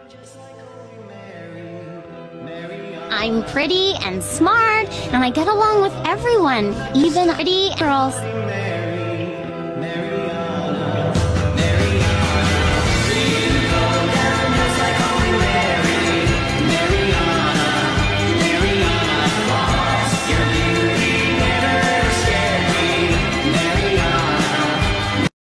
I'm pretty and smart, and I get along with everyone, even pretty girls.